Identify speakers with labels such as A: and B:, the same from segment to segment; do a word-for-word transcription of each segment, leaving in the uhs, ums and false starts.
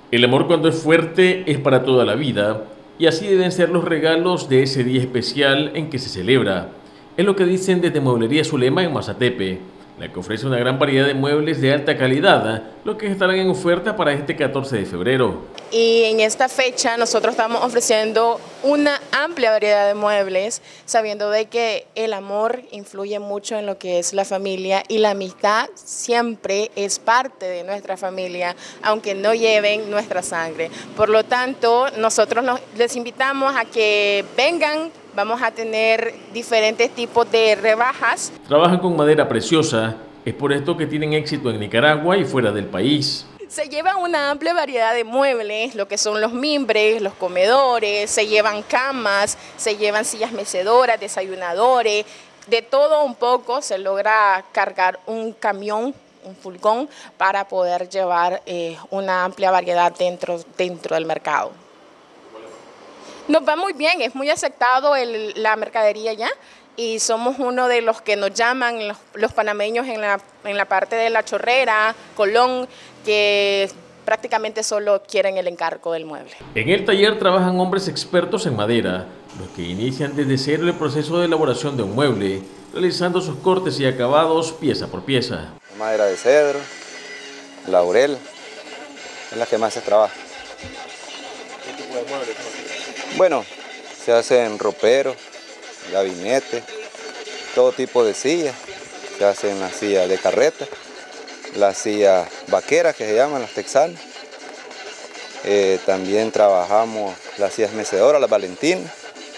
A: El amor cuando es fuerte es para toda la vida y así deben ser los regalos de ese día especial en que se celebra. Es lo que dicen desde Mueblería Zulema en Mazatepe, la que ofrece una gran variedad de muebles de alta calidad, los que estarán en oferta para este catorce de febrero.
B: Y en esta fecha nosotros estamos ofreciendo una amplia variedad de muebles, sabiendo de que el amor influye mucho en lo que es la familia y la amistad siempre es parte de nuestra familia, aunque no lleven nuestra sangre. Por lo tanto, nosotros nos, les invitamos a que vengan. Vamos a tener diferentes tipos de rebajas.
A: Trabajan con madera preciosa, es por esto que tienen éxito en Nicaragua y fuera del país.
B: Se lleva una amplia variedad de muebles, lo que son los mimbres, los comedores, se llevan camas, se llevan sillas mecedoras, desayunadores, de todo un poco se logra cargar un camión, un furgón, para poder llevar eh, una amplia variedad dentro, dentro del mercado. Nos va muy bien, es muy aceptado el, la mercadería ya y somos uno de los que nos llaman los, los panameños en la, en la parte de La Chorrera, Colón, que prácticamente solo quieren el encargo del mueble.
A: En el taller trabajan hombres expertos en madera, los que inician desde cero el proceso de elaboración de un mueble, realizando sus cortes y acabados pieza por pieza.
C: Madera de cedro, laurel, es la que más se trabaja.
D: ¿Qué tipo de muebles?
C: Bueno, se hacen roperos, gabinetes, todo tipo de sillas. Se hacen las sillas de carreta, las sillas vaqueras que se llaman, las texanas. Eh, también trabajamos las sillas mecedoras, las valentinas,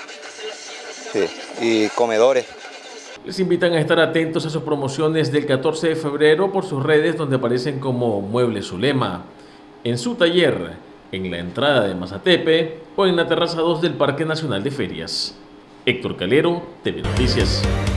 C: sí, y comedores.
A: Les invitan a estar atentos a sus promociones del catorce de febrero por sus redes donde aparecen como Mueble Zulema, en su taller, en la entrada de Mazatepe o en la terraza dos del Parque Nacional de Ferias. Héctor Calero, T V Noticias.